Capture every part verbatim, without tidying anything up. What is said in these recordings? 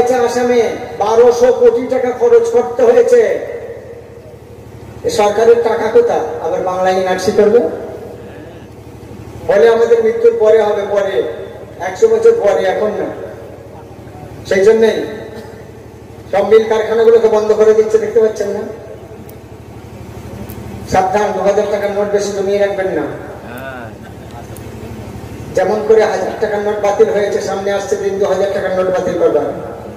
হয়েছে আসামে, বারোশো কোটি টাকা খরচ করতে হয়েছে। সরকারের টাকা কোথা আবার বাংলা এনআরসি করবে? বলে আমাদের মৃত্যুর পরে হবে, পরে একশো বছর পরে, এখন না। সেই জন্যই সব মিল কারখানাগুলোকে বন্ধ করে দিচ্ছে, দেখতে পাচ্ছেন না? সাবধান, দু হাজার টাকার নোট বেশি জমিয়ে রাখবেন না। যেমন করে হাজার টাকার নোট বাতিল হয়েছে, সামনে আসছে দিন দু হাজার টাকার নোট বাতিল করবার।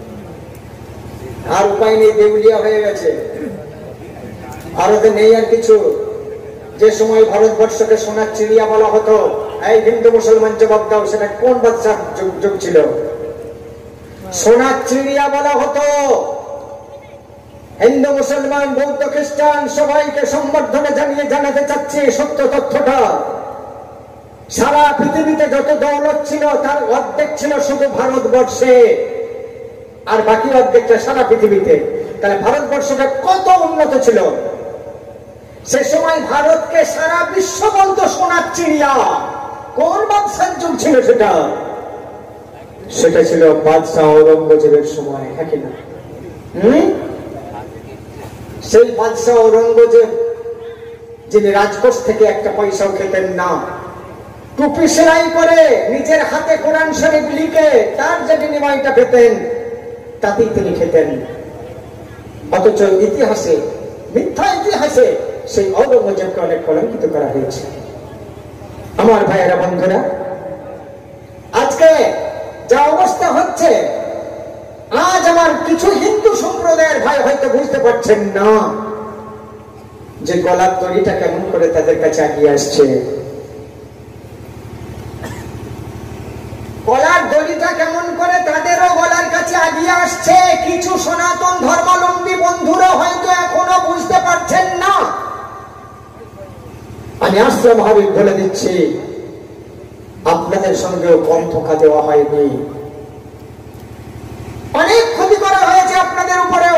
আর উপায় নেই, দেউলিয়া হয়ে গেছে। ভারতে নেই আর কিছু। যে সময় ভারতবর্ষকে সোনার চিড়িয়া বলা হতো, এই হিন্দু মুসলমান জবাব দাও, সেটা কোন বাদশার যুগ ছিল? সোনার চিড়িয়া বলা হতো। হিন্দু মুসলমান বৌদ্ধ খ্রিস্টান সবাইকে সম্বর্ধনা জানিয়ে জানাতে চাচ্ছি সত্য তথ্যটা। সারা পৃথিবীতে যত দৌলত ছিল তার অর্ধেক ছিল শুধু ভারতবর্ষে, আর বাকি অর্ধেকটা সারা পৃথিবীতে। তাহলে ভারতবর্ষটা কত উন্নত ছিল! সে সময় ভারতকে সারা বিশ্ব বলতো সোনার চিড়িয়া। কোন বাদশার যুগ ছিল সেটা? সেটা ছিল বাদশাহ ঔরঙ্গজেবের সময়, হ্যাঁ কিনা? হম সেই বাদশাহ ঔরঙ্গজেব, যিনি রাজকোষ থেকে একটা পয়সাও খেতেন না, টুপি সেলাই করে নিজের হাতে কোরআন শরীফ লিখে তার যে বিনিময়টা পেতেন তাতেই তিনি খেতেন। অথচ ইতিহাসে, মিথ্যা ইতিহাসে সেই ঔরঙ্গজেবকে অনেক কলঙ্কিত করা হয়েছে। আমার ভাইয়েরা, বন্ধুরা, আজকে যা অবস্থা হচ্ছে, আজ আমার কিছু হিন্দু সম্প্রদায়ের ভাই হয়তো বুঝতে পারছেন না যে গলার দড়িটা কেমন করে তাদের কাছে এগিয়ে আসছে। গলার দড়িটা কেমন করে তাদেরও গলার কাছে এগিয়ে আসছে। কিছু সনাতন ধর্মাবলম্বী বন্ধুরা হয়তো এখনো বুঝতে পারছেন না। আমি আশ্রম ভাবে বলে দিচ্ছি, আপনাদের সঙ্গেও কম ধোঁকা দেওয়া হয়নি। অনেক ক্ষতি করা হয়েছে আপনাদের উপরেও।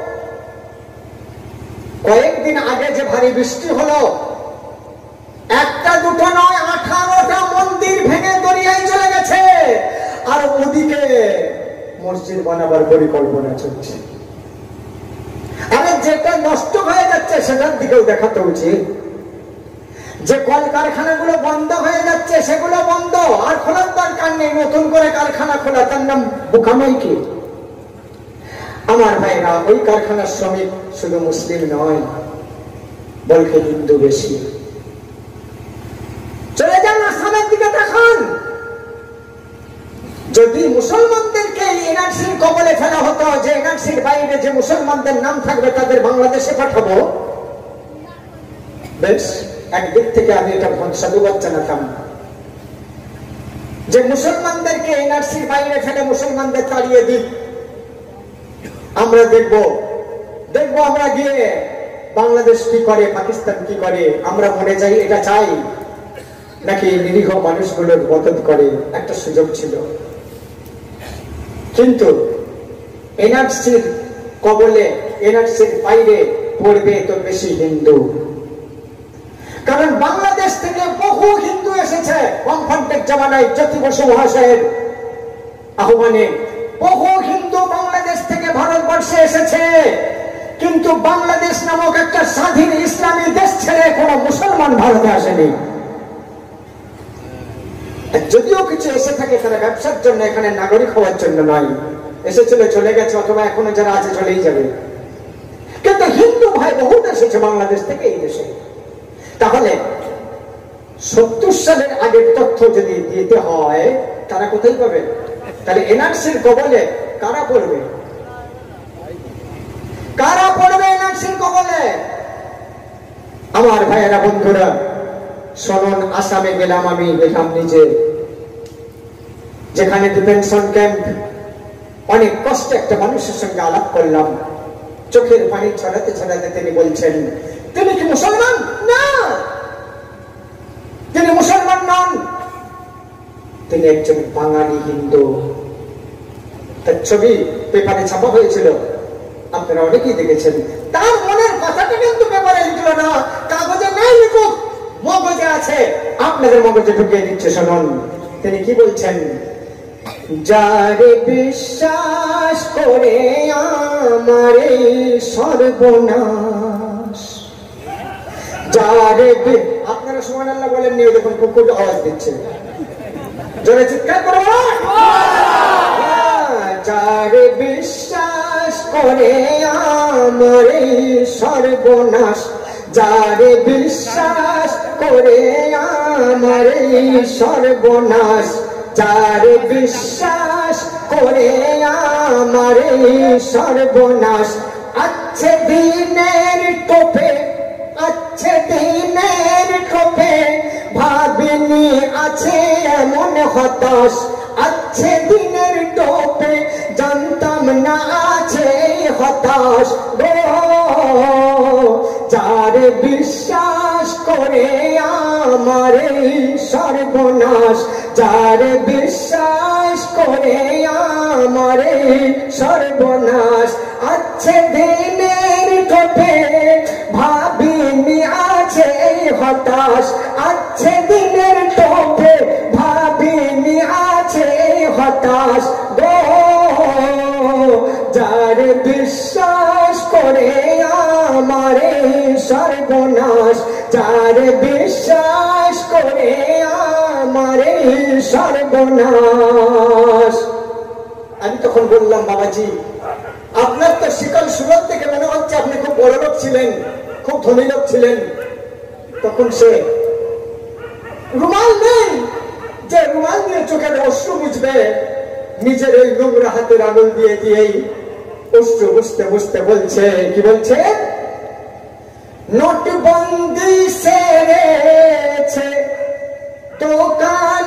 কয়েকদিন আগে যে ভারী বৃষ্টি হলো, একটা দুটো নয়, আঠারোটা মন্দির ভেঙে দরিয়ায় চলে গেছে। আর ওদিকে মসজিদ বানাবার পরিকল্পনা চলছে। আরে যেটা নষ্ট হয়ে যাচ্ছে সেটার দিকেও দেখাতে উচিত। যে কলকারখানাগুলো বন্ধ হয়ে যাচ্ছে সেগুলো বন্ধ, আর খোলার দরকার নেই। নতুন করে কারখানা খোলা, তার নাম বোকামাই কি? আমার ভাইরা, ওই কারখানার শ্রমিক শুধু মুসলিম নয়, বলকে হিন্দু বেশি। চলে যান আসামের দিকে দেখান। যদি মুসলমানদেরকে এনআরসির কবলে ফেলা হতো, যে এনআরসির বাইরে যে মুসলমানদের নাম থাকবে তাদের বাংলাদেশে পাঠাবো, বেশ, একদিক থেকে আমি এটা সাধুবাদ জানাতাম। যে মুসলমানদেরকে এনআরসির বাইরে ফেলে মুসলমানদের তাড়িয়ে দিই, আমরা দেখব দেখবো আমরা গিয়ে বাংলাদেশ কি করে, পাকিস্তান কি করে, আমরা মরে যাই, এটা চাই নাকি নিরীহ মানুষগুলোর মদত করে? একটা সুযোগ ছিল। কিন্তু এনআরসির কবলে, এনআরসির বাইরে পড়বে তো বেশি হিন্দু। কারণ বাংলাদেশ থেকে বহু হিন্দু এসেছে বামফ্রন্টের জামানায়, জ্যোতি বসু মহাশয়ের আহ্বানে বহু হিন্দু বাংলাদেশ থেকে ভারতবর্ষে এসেছে। কিন্তু বাংলাদেশ নামক একটা স্বাধীন ইসলামী দেশ ছেড়ে কোন মুসলমান ভারতে আসেনি। যদিও কিছু এসে থাকে তারা ব্যবসার জন্য, এখানে নাগরিক হওয়ার জন্য নয়। এসেছিল, চলে গেছে, অথবা এখনো যারা আছে চলেই যাবে। কিন্তু হিন্দু ভাই বহুত এসেছে বাংলাদেশ থেকে এই দেশে। তাহলে সত্তর সালের আগের তথ্য যদি দিতে হয়, তারা কোথায় পাবে? তাহলে এনআরসির কবলে কারা পড়বে? কারা পড়বে এনআরসির কবলে? আমার ভাইয়েরা, বন্ধুরা, শুনুন, আসামে গেলাম, আমি গেলাম নিজে, যেখানে ডিটেনশন ক্যাম্প। অনেক কষ্টে একটা মানুষের সঙ্গে আলাপ করলাম। চোখের পানি ছড়াতে ছড়াতে তিনি বলছেন, তিনি কি মুসলমান? না, তিনি মুসলমান নন, তিনি একজন বাঙালি হিন্দু। তার ছবি পেপারে ছাপা হয়েছিল, আপনারা অনেকেই দেখেছেন। তার মনের কথাটা কিন্তু পেপারে লিখল না, কাগজে নেই লিখুক, মগজে আছে, আপনাদের মগজে ঢুকিয়ে দিচ্ছে। শুনুন তিনি কি বলছেন, যারে বিশ্বাস করে আমারে সর্বনাশ। যারে আপনারা সুবহানাল্লাহ বলেন নিয়ে দেখুন কুকুর আওয়াজ দিচ্ছে, জোরে চিৎকার করো। যারে বিশ্বাস করে আমারে সর্বনাশ, যারে বিশ্বাস করে আমারে সর্বনাশ, যারে বিশ্বাস করে আমারে সর্বনাশ। আচ্ছে দিনের টোপে, আচ্ছে দিনের টোপে ভাবিনি আছে এমন হতাশ। আচ্ছে দিনের টোপে জানতাম না আছে হতাশ গো। যারে বিশ্বাস করে আমারে সর্বনাশ, যারে বিশ্বাস করে আমারে সর্বনাশ। আচ্ছে দিনের টোপে ভাবিনি আছে হতাশ, আচ্ছে দিনের টোপে ভাবিনি আছে হতাশ গো। যারে বিশ্বাস করে আমারে সর্বনাশ, যারে বিশ্বাস করে আমারে সর্বনাশ। আমি তখন বললাম, বাবাজি আপনার তো শিকল সুরত থেকে মনে হচ্ছে আপনি খুব বড় লোক ছিলেন, খুব ধনী লোক ছিলেন। তখন সে রুমাল নেই যে রুমাল দিয়ে চোখের অশ্রু বুঝবে, নিজের এই নোংরা হাতের আঙুল দিয়ে দিয়েই অশ্রু বুঝতে বুঝতে বলছে, কি বলছে? নোটবন্দি সেরেছে দোকান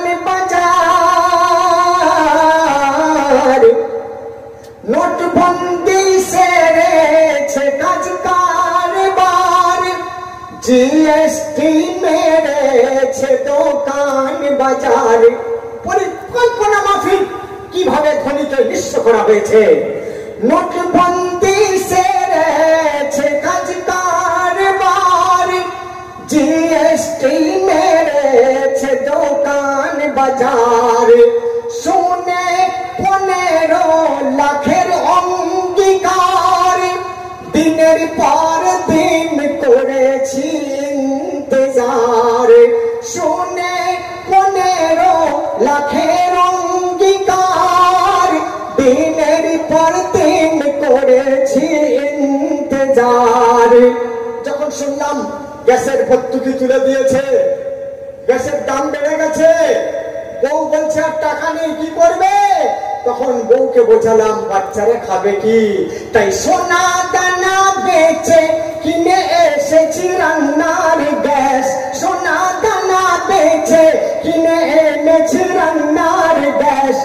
বাজার, নোটবন্দি সেরেছে কাজ কারবার, জিএসটি মেরেছে দোকান বাজার। পরিকল্পনা মাফিক কিভাবে ধনীকে নিঃস্ব করা হয়েছে। নোটবন্দি সেরেছে কাজ কারবার, জিএসটি মেরেছে দোকান বাজার। শুনে পনেরো লাখের অঙ্গীকার, দিনের পর দিন করেছি ইন্তজার। শুনে পনেরো লাখের অঙ্গীকার, দিনের পর দিন করেছি ইন্তজার। যখন শুনলাম গ্যাসের ভর্তুকি তুলে দিয়েছে, গ্যাসের দাম বেড়ে গেছে, বউ বলছে আর টাকা নেই, কি করবে? তখন বউকে বোঝালাম বাচ্চারা খাবে কি, তাই সোনা দানা বেচে কিনে এসেছি রান্নার গ্যাস। সোনা দানা বেচে কিনে এনেছি রান্নার গ্যাস।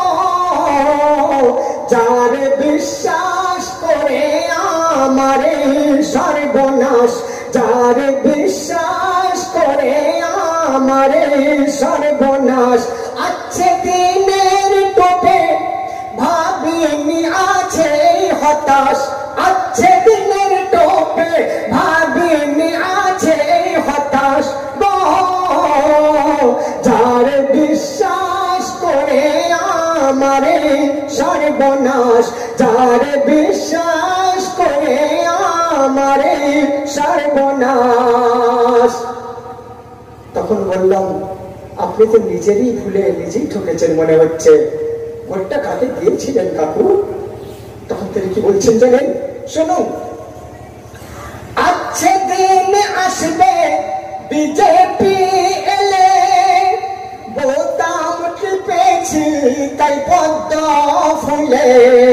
যার বিশ্বাস করে আমারে সর্বনাশ, যার বিশ্বাস করে আমারে সর্বনাশ। আছে দিনের টোপে ভাবিনি আছে হতাশ, আছে দিনের টোপে ভাবিনি আছে হতাশ। যার বিশ্বাস করে আমারে সর্বনাশ, যার বিশ্বাস করে আমারে সর্বনাশ। তখন বললাম, আপনি তো নিজেরই ভুলে নিজেই ঠকেছেন মনে হচ্ছে, ভোটটা কাকে দিয়েছিলেন কাকু? তখন তিনি কি বলছেন জানেন? শুনুন, আছে দিন আসবে বিজেপি এলে, বোতাম টিপেছি তাই পদ্ম ফুলে,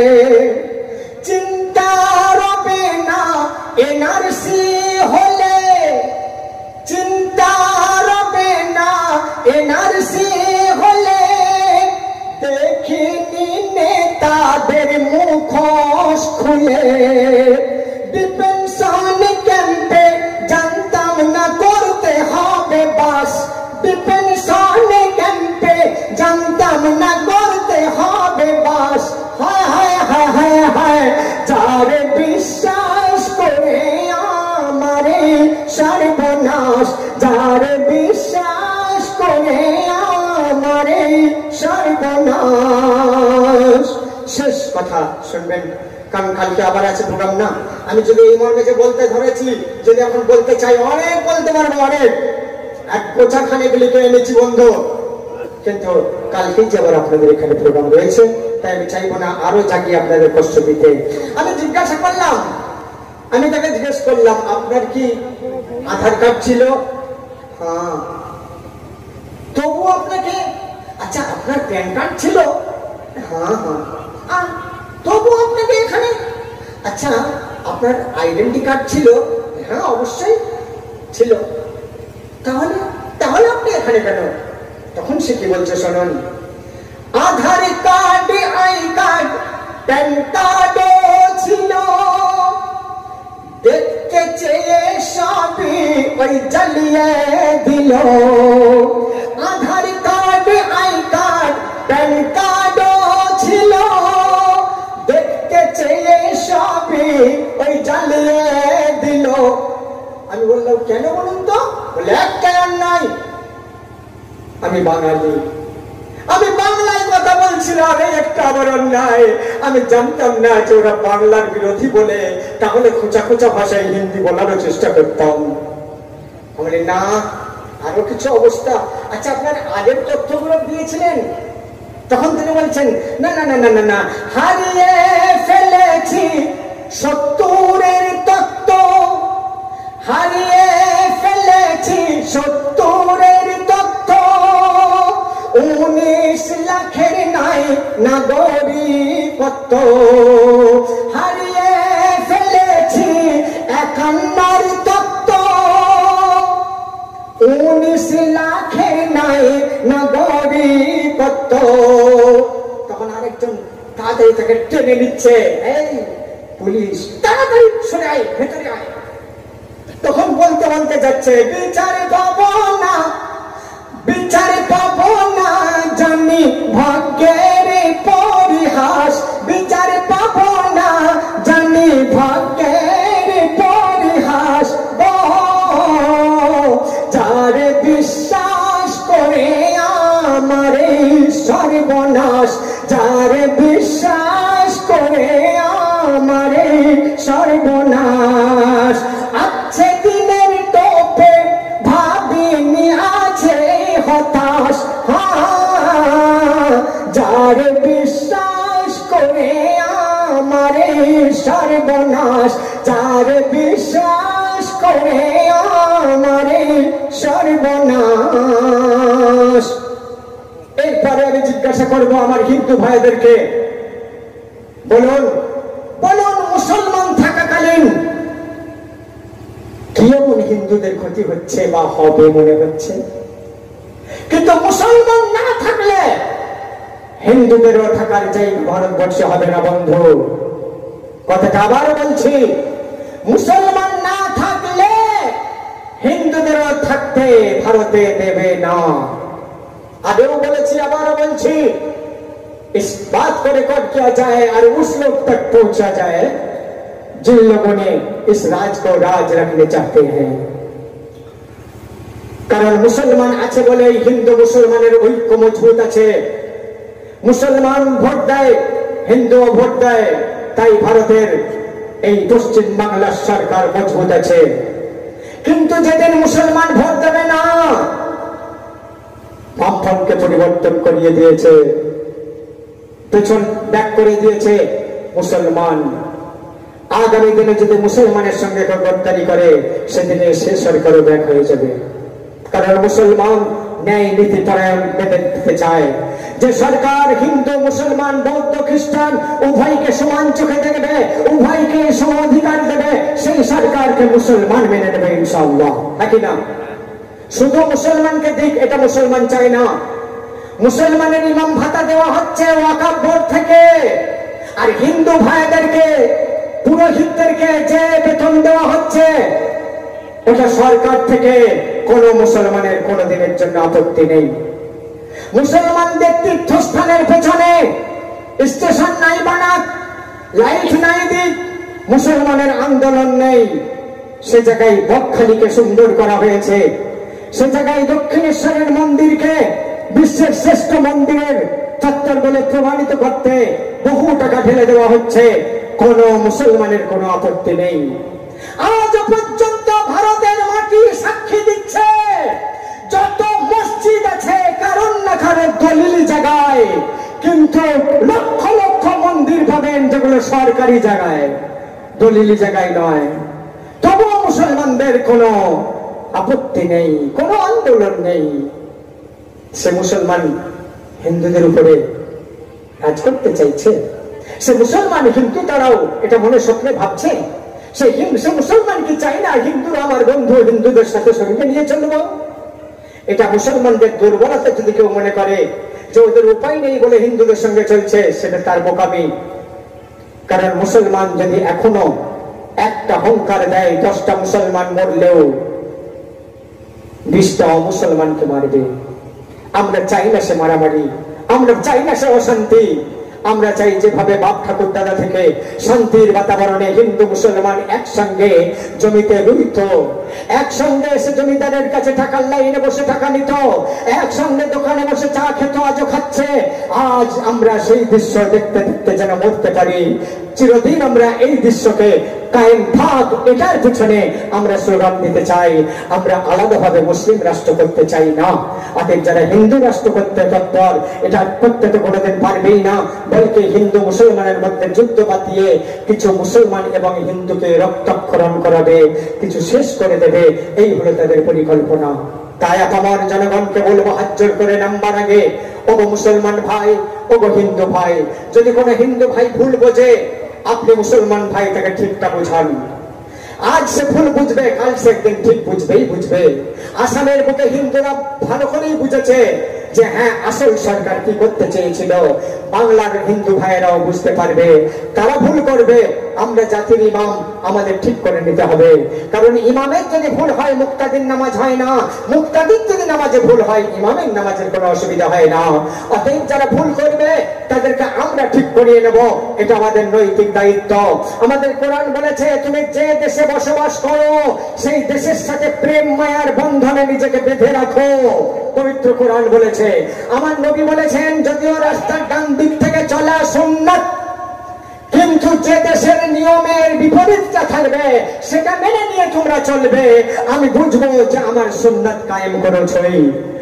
চিন্তা রবে না এনআরসি হলে, চিন্তা রবে না এনআরসি হলে, দেখিনি নেতাদের মুখোশ খুলে। ডিফেন্সন ক্যাম্পে জানতাম না করতে হবে বাস, ডিফেন্সন ক্যাম্পে জানতাম না করতে হবে বাস। হায় হায় হায় হায় হায়, যার বিশ্বাস করে আমারে সর্বনাশ, যার বিশ্বাস করে আমারে সর্বনাশ। শেষ কথা, শুনবেন, কারণ কালকে আবার আছে প্রোগ্রাম না। আমি যদি এই মর্মে যে বলতে ধরেছি, যদি এখন বলতে চাই অনেক বলতে পারবো, অনেক, এক গোছা খানেগুলি তো এনেছি বন্ধু, কিন্তু কালকেই যে আবার আপনাদের এখানে প্রোগ্রাম রয়েছে, তাই আমি চাইবো না আরো জাগিয়ে আপনাদের কষ্ট দিতে। আমি জিজ্ঞাসা করলাম, আমি তাকে জিজ্ঞেস করলাম আপনার কি আধার কার্ড ছিল? হ্যাঁ। তবু আপনাকে, আচ্ছা আপনার প্যান কার্ড ছিল? হ্যাঁ হ্যাঁ। তবু আপনাকে এখানে, আচ্ছা আপনার আইডেন্টি কার্ড ছিল? হ্যাঁ অবশ্যই ছিল। তাহলে তাহলে আপনি এখানে কেন? তখন সে কি বলছে শুনুন, Aadhaar card, I card, PAN কার্ডও ছিল, দেখতে চেয়ে সবই ওই জ্বালিয়ে দিল। Aadhaar card, I card, PAN কার্ডও ছিল, দেখতে চেয়ে সবই ওই জ্বালিয়ে দিল। আমি বললাম কেন বলুন তো? বলে একটা নাই, আমি বাঙালি, আমি বাংলায় কথা বলছিলাম, এই একটা আবার অন্যায়। আমি জানতাম না যে ওরা বাংলার বিরোধী বলে, তাহলে খোঁচা খোঁচা ভাষায় হিন্দি বলারও চেষ্টা করতাম। বলে না, আরো কিছু অবস্থা। আচ্ছা আপনার আগের তথ্যগুলো দিয়েছিলেন? তখন তিনি বলছেন না না না না না না, হারিয়ে ফেলেছি সত্তরের তত্ত্ব, হারিয়ে ফেলেছি সত্তরের তত্ত্ব, উনিশ লাখের নাই নাগরিকত্ব, হারিয়ে ফেলেছি একান্নর তত্ত্ব, উনিশ লাখের নাই নাগরিকত্ব। তখন আরেকজন তাড়াতাড়ি তাকে টেনে নিচ্ছে, এই পুলিশ তাড়াতাড়ি সরে আয়, ভেতরে আয়। তখন বলতে বলতে যাচ্ছে, বিচার পাবো না, বিচার পাবো না, জানি ভাগ্যের পরিহাস, বিচার পাবো না, জানি ভাগ্যের পরিহাস। যার বিশ্বাস করে আমারে সর্বনাশ, যার বিশ্বাস করে আমারে সর্বনাশ। আছে দিনের টোপে ভাবিনি আছে হতাশ, যার বিশ্বাস করে আমারে সর্বনাশ, যার বিশ্বাস করে আমারে সর্বনাশ। এরপরে আমি জিজ্ঞাসা করবো আমার হিন্দু ভাইদেরকে, বলুন বলুন মুসলমান থাকাকালীন কি এমন হিন্দুদের ক্ষতি হচ্ছে বা হবে মনে হচ্ছে? কিন্তু মুসলমান না থাকলে হিন্দুদেরও থাকার চাই ভারতবর্ষে হবে না বন্ধু। কথাটা আবার বলছি, মুসলমান না থাকলে হিন্দুদেরও থাকতে ভারতে দেবে না। আগেও বলেছি আবারও বলছি, इस बात को रिकॉर्ड किया जाए और उस लोग तक पहुंचा जाए जिन लोगों ने इस राज को राज रखने चाहते हैं। कारण मुसलमान আছে বলে হিন্দু মুসলমানের ঐক্য মজবুত আছে। মুসলমান ভোট দেয়, হিন্দু ভোট দেয়, তাই ভারতের এই পশ্চিম বাংলার সরকার মজবুত আছে। কিন্তু যেদিন মুসলমান ভোট দেবে না, বামফ্রন্টকে পরিবর্তন করিয়ে দিয়েছে, পেছন ব্যাক করে দিয়েছে মুসলমান। আগামী দিনে যদি মুসলমানের সঙ্গে গদ্দারি করে, সেদিনে সে সরকারও ব্যাক হয়ে যাবে। কারণ মুসলমান ন্যায় নীতি পরায়ণ বেঁধে দিতে চায়, যে সরকার হিন্দু মুসলমান বৌদ্ধ খ্রিস্টান উভয়কে সমান চোখে দেখবে, উভয়কে সম অধিকার দেবে, সেই সরকারকে মুসলমান মেনে নেবে ইনশাআল্লাহ। নাকি না? শুধু মুসলমানকে দিক এটা মুসলমান চায় না। মুসলমানের ইমাম ভাতা দেওয়া হচ্ছে ওয়াকফ বোর্ড থেকে, আর হিন্দু ভাইদেরকে পুরোহিতদেরকে যে বেতন দেওয়া হচ্ছে ওটা সরকার থেকে। কোন মুসলমানের কোন দিনের জন্য আপত্তি নেই। মুসলমানদের তীর্থস্থানের পেছনে স্টেশন নাই বানাক, লাইট নাই দিক, মুসলমানের আন্দোলন নেই। সে জায়গায় বকখালিকে সুন্দর করা হয়েছে, সে জায়গায় দক্ষিণেশ্বরের মন্দিরকে বিশ্বের শ্রেষ্ঠ মন্দিরের চত্বর বলে প্রমাণিত করতে বহু টাকা ঢেলে দেওয়া হচ্ছে, কোন মুসলমানের কোনো আপত্তি নেই। আজ পর্যন্ত ভারতের মাটি সাক্ষী দিচ্ছে, যত মসজিদ আছে কারণ না কারণ দলিল জায়গায়, কিন্তু লক্ষ লক্ষ মন্দির পাবেন যেগুলো সরকারি জায়গায়, দলিল জায়গায় নয়। তবুও মুসলমানদের কোনো আপত্তি নেই, কোনো আন্দোলন নেই। সে মুসলমান হিন্দুদের উপরে কাজ করতে চাইছে, সে মুসলমান হিন্দু তারাও এটা মনে স্বপ্নে ভাবছে। সে সে মুসলমান কি চাই না হিন্দুরা আমার বন্ধু, হিন্দুদের সাথে সঙ্গে নিয়ে চলবো? এটা মুসলমানদের দুর্বলতা যদি কেউ মনে করে যে ওদের উপায় নেই বলে হিন্দুদের সঙ্গে চলছে, সেটা তার বোকামি। কারণ মুসলমান যদি এখনো একটা হুঙ্কার দেয়, দশটা মুসলমান মরলেও বিশটা অমুসলমানকে মারবে। আমরা চাই না সে মারামারি, আমরা চাই না সে অশান্তি। আমরা চাই যেভাবে বাপ ঠাকুর দাদা থেকে শান্তির বাতাবরণে হিন্দু মুসলমান একসঙ্গে জমিতে রুইত, একসঙ্গে এসে জমিদারের কাছে টাকার লাইনে বসে টাকা নিত, একসঙ্গে দোকানে বসে চা খেত, আজও খাচ্ছে। আজ আমরা সেই দৃশ্য দেখতে দেখতে যেন মরতে পারি। চিরদিন আমরা এই দৃশ্যকে কায়েম থাক এটার পিছনে আমরা স্লোগান দিতে চাই। আমরা আলাদাভাবে মুসলিম রাষ্ট্র করতে চাই না। অতএব যারা হিন্দু রাষ্ট্র করতে তৎপর, এটা করতে তো কোনোদিন পারবেই না, বলকে হিন্দু মুসলমানের মধ্যে যুদ্ধ বাতিয়ে কিছু মুসলমান এবং হিন্দুকে রক্তক্ষরণ করাবে, কিছু শেষ করে দেবে, এই হলো তাদের পরিকল্পনা। তাই আমার জনগণকে বলবো, হাত জোর করে নাম্বার আগে, ওগো মুসলমান ভাই, ওগো হিন্দু ভাই, যদি কোনো হিন্দু ভাই ভুল বোঝে, আপনি মুসলমান ভাই তাকে ঠিকটা বোঝান। আজ সে ভুল বুঝবে, কাল সে একদিন ঠিক বুঝবেই বুঝবে। আসামের বুকে হিন্দুরা ভালো করেই বুঝেছে যে হ্যাঁ আসল সরকার কি করতে চেয়েছিল। বাংলার হিন্দু ভাইয়েরাও বুঝতে পারবে, তারা ভুল করবে। আমরা জাতির ইমাম, আমাদের ঠিক করে নিতে হবে। কারণ ইমামের যদি ভুল হয় মুক্তাদির নামাজ হয় না, মুক্তাদির যদি নামাজে ভুল হয় ইমামের নামাজের কোনো অসুবিধা হয় না। অতএব যারা ভুল করবে তাদেরকে আমরা ঠিক করিয়ে নেব, এটা আমাদের নৈতিক দায়িত্ব। আমাদের কোরআন বলেছে, তুমি যে দেশে বসবাস করো সেই দেশের সাথে প্রেম মায়ার বন্ধনে নিজেকে বেঁধে রাখো। পবিত্র কোরআন বলেছে। আমার নবী বলেছেন, যদিও রাস্তার ডান দিক থেকে চলা সুন্নাত, কিন্তু যে দেশের নিয়মের বিপরীতটা থাকবে সেটা মেনে নিয়ে তোমরা চলবে, আমি বুঝবো যে আমার সুন্নাত কায়েম করেছই।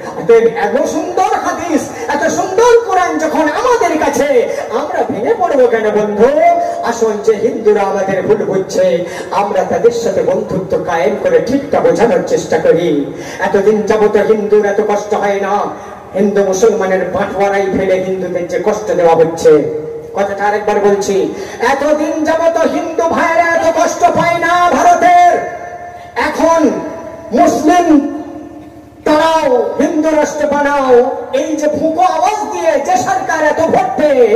এত সুন্দর হাদিস, এত সুন্দর কোরআন যখন আমাদের কাছে, আমরা ভেঙে পড়বো কেন বন্ধু? আসুন, যে হিন্দুরা আমাদের ভুল বুঝছে, আমরা তাদের সাথে বন্ধুত্ব কায়েম করে ঠিকটা বোঝানোর চেষ্টা করি। এতদিন যাবত হিন্দুর এত কষ্ট হয় না, হিন্দু মুসলমানের বাঁটওয়ারাই ফেলে হিন্দুদের যে কষ্ট দেওয়া হচ্ছে। কথাটা আরেকবার বলছি, এতদিন যাবত হিন্দু ভাইরা এত কষ্ট পায় না ভারতের। এখন মুসলিম তারাও হিন্দু রাষ্ট্র বানাও, এই যে ফুঁকো আওয়াজ দিয়ে যে সরকার এত ভোট পেয়ে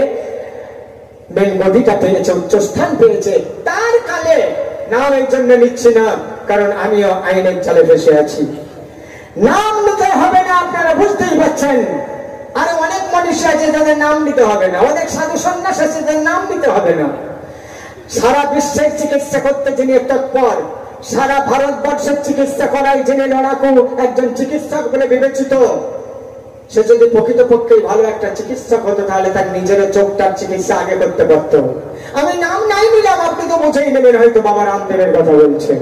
মেন গদিটা পেয়েছে, উচ্চস্থান পেয়েছে, তার কালে নাম এই জন্য নিচ্ছি না কারণ আমিও আইনের জালে ফেসে আছি। নাম নিতে হবে না, আপনারা বুঝতেই পারছেন। আরো অনেক মানুষ আছে যাদের নাম নিতে হবে না, অনেক সাধু সন্ন্যাস আছে যাদের নাম নিতে হবে না। সারা বিশ্বের চিকিৎসা করতে যিনি তৎপর, সারা ভারতবর্ষের চিকিৎসা করাই যিনি লড়াকু একজন চিকিৎসক বলে বিবেচিত, সে যদি প্রকৃতপক্ষে ভালো একটা চিকিৎসক হতো তাহলে তার নিজের চোখটার চিকিৎসা আগে করতে পারত। আমি নাম নাই নিলাম, আপনি তো বুঝেই নেবেন হয়তো বাবা রামদেবের কথা বলছে।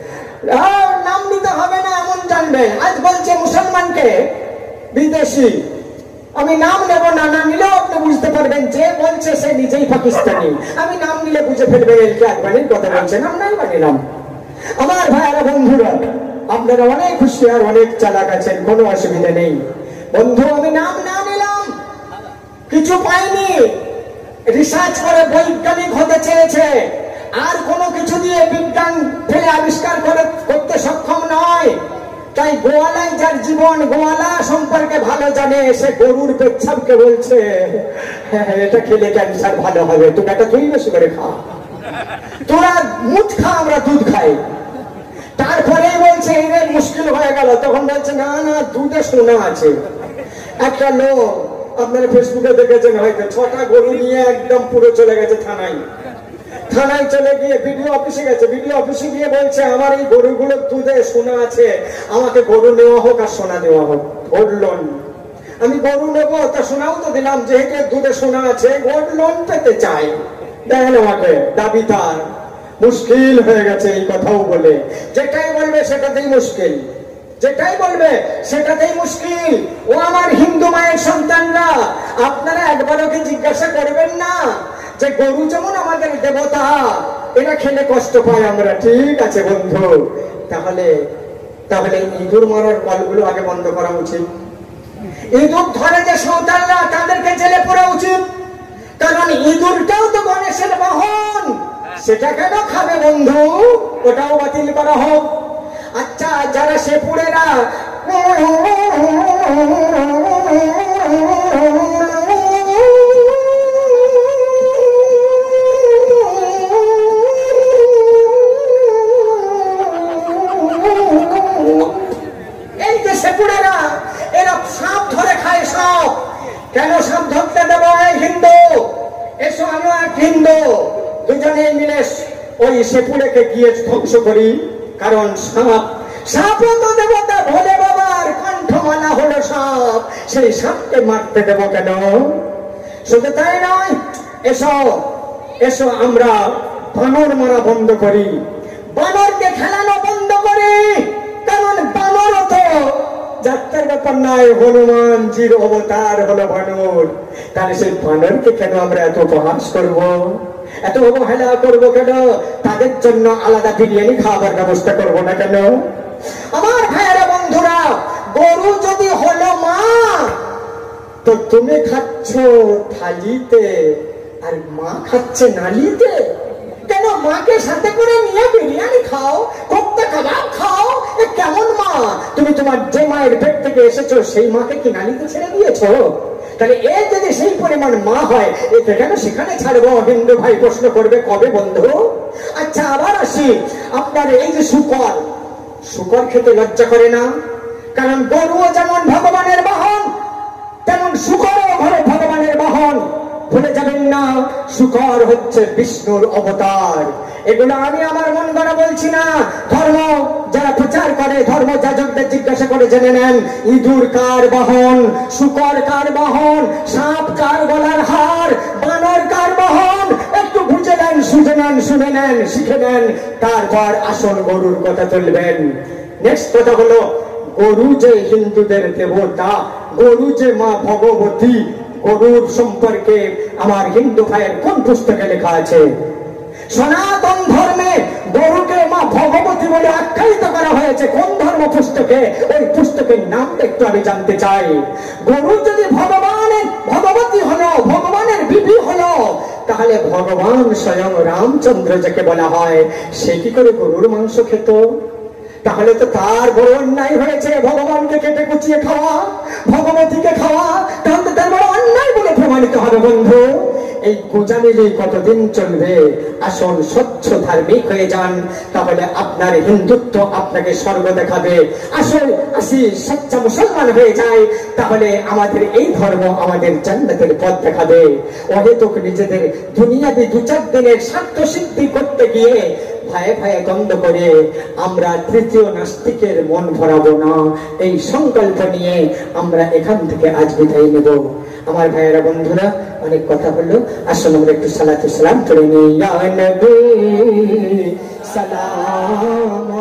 নাম নিতে হবে না এমন জানবেন। আজ বলছে মুসলমানকে বিদেশি, আমি নাম নেব না, না নিলেও আপনি বুঝতে পারবেন যে বলছে সে নিজেই পাকিস্তানি। আমি নাম নিলে বুঝে ফেলবেন এলকে আদবানির কথা বলছে, নাম নাই বানিলাম। আমার ভাইয়ারা বন্ধুরা, আপনারা অনেক হুঁশিয়ার, অনেক চালাক আছেন, কোনো অসুবিধা নেই। বন্ধু, আমি নাম না নিলাম, কিছু পাইনি, রিসার্চ করে বৈজ্ঞানিক হতে চেয়েছে, আর কোনো কিছু দিয়ে বিজ্ঞান ফেলে আবিষ্কার করে করতে সক্ষম নয়। তাই গোয়ালাই যার জীবন, গোয়ালা সম্পর্কে ভালো জানে, সে গরুর পেচ্ছাপকে বলছে এটা খেলে ক্যান্সার ভালো হবে, তুমি একটা তুই বেশি করে খা, তোরা মুখ খা, আমরা দুধ খাই। তারপরে বলছে এর মুশকিল হয়ে গেল, তখন বলছে না না দুধে সোনা আছে। একটা লোক আপনারা ফেসবুকে দেখেছেন হয়তো, ছটা গরু নিয়ে একদম পুরো চলে গেছে থানায়। থানায় চলে গিয়ে বিডিও অফিসে গেছে, বিডিও অফিসে গিয়ে বলছে আমার এই গরুগুলোর দুধে সোনা আছে, আমাকে গরু নেওয়া হোক আর সোনা দেওয়া হোক। ধরলন আমি গরু নেবো, তা শোনাও তো দিলাম, যেহেতু দুধে সোনা আছে, গোল্ড লোন পেতে চাই, দেখেন আমাকে দাবি তার মুশকিল হয়ে গেছে এই কথাও বলে। যেটাই বলবে সেটাতেই মুশকিল, যেটাই বলবে সেটাতেই মুশকিল। ও আমার হিন্দু মায়ের সন্তানরা, আপনারা একবারও কি জিজ্ঞাসা করবেন না যে গরু যেমন আমাদের দেবতা, এরা খেলে কষ্ট পায় আমরা, ঠিক আছে বন্ধু, তাহলে তাহলে ইঁদুর মারার কলগুলো আগে বন্ধ করা উচিত। ইঁদুর ধরে যে সন্তানরা, তাদেরকে জেলে পড়া উচিত, কারণ ইঁদুরটাও তো গণেশের বাহন, সেটা কেন খাবে বন্ধু? ওটাও বাতিল করা হোক। আচ্ছা, যারা সেপুরেরা এই যে সেপুরেরা, এরা সাপ ধরে খায়। সাপ কেন সাপ ধরতে দেব? এই হিন্দু, এসো আমিও এক হিন্দু, দুজনে মিলে ওই সেপুরেকে গিয়ে ধ্বংস করি। কারণ সাপ, সাপও তো দেবতা, ভোলে বাবার কণ্ঠমালা হলো সাপ, সেই সাপকে মারতে দেব কেন? শুধু তাই নয়, এসো এসো আমরা বানর মারা বন্ধ করি, বানরকে খেলানো বন্ধ করি। কারণ বানরও তো যাত্রার ব্যাপার নয়, হনুমানজির অবতার হলো বানর। তাহলে সেই বানরকে কেন আমরা এত উপহাস করব, এত অবহেলা করবো কেন? তাদের জন্য আলাদা বিরিয়ানি খাওয়ার ব্যবস্থা করবো না কেন? আমার ভাইয়েরা বন্ধুরা, গরু যদি হলো মা, তো তুমি খাচ্ছ থালিতে আর মা খাচ্ছে নালিতে। কেন মাকে সাথে করে নিয়ে বিরিয়ানি খাও, কোপ্তা কাবাব খাও? এ কেমন মা? তুমি তোমার যে মায়ের পেট থেকে এসেছো সেই মাকে কি নালিতে ছেড়ে দিয়েছো? তাহলে এ যদি সেই পরিমাণ মা হয়, এতে কেন সেখানে ছাড়বো? হিন্দু ভাই প্রশ্ন করবে, কবে বন্ধু? আচ্ছা, আবার আসি, আপনার এই যে শুকর, শুকর খেতে লজ্জা করে না? কারণ গরুও যেমন ভগবানের বাহন, তেমন শুকরও ঘরে ভগবানের বাহন। ভুলে যাবেন না, শুকর হচ্ছে বিষ্ণুর অবতার। এগুলো আমি আমার মন গড়া বলছি না। ধর্ম যারা প্রচার করে, ধর্ম যাজকদের জিজ্ঞাসা করে জেনে নেন, ইঁদুর কার বাহন, শুকর কার বাহন, সাপ কার গলার হার, বানর কার বাহন, একটু বুঝে নেন, শুনে নেন, শুনে নেন, শিখে নেন, তারপর আসল গরুর কথা তুলবেন। নেক্সট কথা হলো, গরু যে হিন্দুদের দেবতা, গরু যে মা ভগবতী, গরুর সম্পর্কে আমার হিন্দু ভাইয়ের কোন পুস্তকে লেখা আছে? সনাতন ধর্মে গরুকে মা ভগবতী বলে আখ্যায়িত করা হয়েছে। কোন ধর্ম পুস্তকে? ওই পুস্তকের নামটা একটু আমি জানতে চাই। গরু যদি ভগবানের ভগবতী হলো, ভগবানের বিবি হলো, তাহলে ভগবান স্বয়ং রামচন্দ্র যাকে বলা হয়, সে কি করে গরুর মাংস খেত? তাহলে তো তার বড় অন্যায় হয়েছে, ভগবানকে কেটে কুচিয়ে খাওয়া, ভগবতীকে খাওয়া, তাহলে তার বড় অন্যায় বলে প্রমাণিত হবে বন্ধু। এই গোজামিলি কতদিন চলবে? আসুন স্বচ্ছ ধার্মিক হয়ে যান, তাহলে আপনার হিন্দুত্ব আপনাকে স্বর্গ দেখাবে। আসল আসি সচ্চা মুসলমান হয়ে যায়, তাহলে আমাদের এই ধর্ম আমাদের জান্নাতের পথ দেখাবে। অহেতুক নিজেদের দুনিয়াবি দু চার দিনের স্বার্থ সিদ্ধি করতে গিয়ে ভয়ে ভয়ে দ্বন্দ্ব করে আমরা তৃতীয় নাস্তিকের মন ভরাবো না। এই সংকল্প নিয়ে আমরা এখান থেকে আজ বিদায় নেব। আমার ভাইয়েরা বন্ধুরা, অনেক কথা হলো, আসলে আমরা একটু সালাতু সালাম করে নিই। ইয়া নবী সালাম